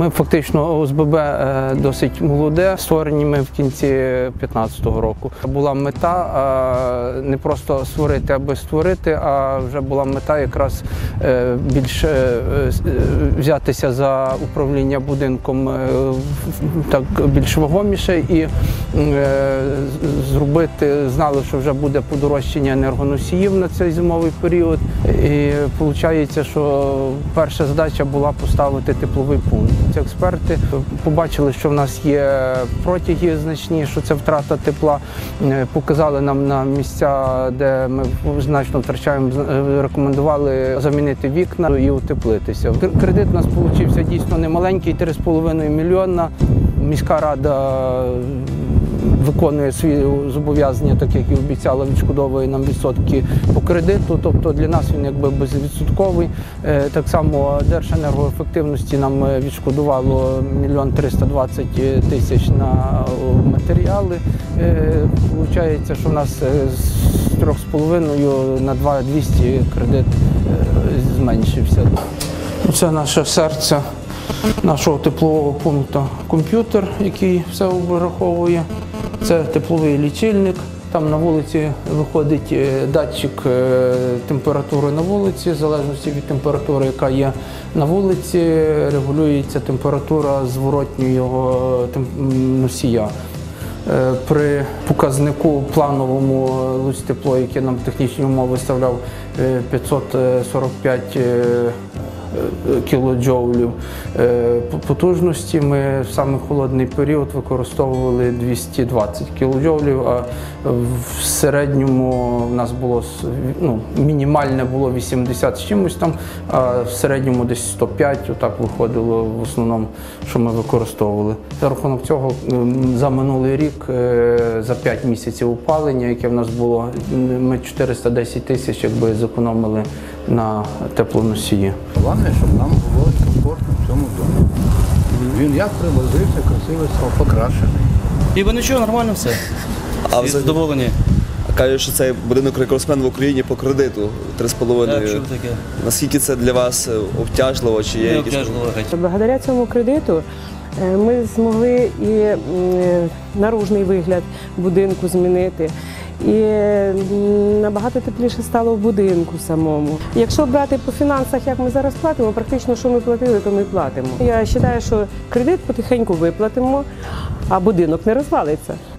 Ми фактично ОСББ досить молоде, створені ми в кінці 2015 року. Була мета не просто створити, аби створити, а вже була мета якраз більш взятися за управління будинком так більш вагоміше і зробити, знали, що вже буде подорожчання енергоносіїв на цей зимовий період. І виходить, що перша задача була поставити тепловий пункт. Ці експерти побачили, що в нас є протяги значні, що це втрата тепла. Показали нам на місця, де ми значно втрачаємо, рекомендували замінити вікна і утеплитися. Кредит у нас вийшов дійсно немаленький, 3,5 мільйона. Міська рада виконує свої зобов'язання, так як і обіцяла, відшкодовує нам відсотки по кредиту, тобто для нас він якби безвідсотковий. Так само Держенергоефективності нам відшкодувало 1 320 000 на матеріали. Получається, що в нас з 3,5 на 2,200 кредит зменшився. Це наше серце нашого теплового пункту комп'ютер, який все обраховує. Це тепловий лічильник. Там на вулиці виходить датчик температури на вулиці, в залежності від температури, яка є на вулиці, регулюється температура зворотнього носія. При показнику плановому Луцьтепло, який нам технічні умови виставляв 545 кілоджоулів потужності, ми в самий холодний період використовували 220 кілоджоулів, а в середньому в нас було, мінімальне було 80 з чимось там, а в середньому десь 105, отак виходило в основному, що ми використовували. За рахунок цього за минулий рік, за 5 місяців опалення, яке в нас було, ми 410 тисяч якби зекономили на теплоносії. Головне, щоб нам було комфортно в цьому домі. Він як привозився, красиво став покрашений. Ніби нічого, нормально все. А всі задоволені. Кажуть, що цей будинок рекордсмен в Україні по кредиту 3,5. Так, чув таке. Наскільки це для вас обтяжливо? Чи є Не якісь... обтяжливо геть. Благодаря цьому кредиту ми змогли і наружний вигляд будинку змінити, і набагато тепліше стало в будинку самому. Якщо брати по фінансах, як ми зараз платимо, практично що ми платили, то ми платимо. Я вважаю, що кредит потихеньку виплатимо, а будинок не розвалиться.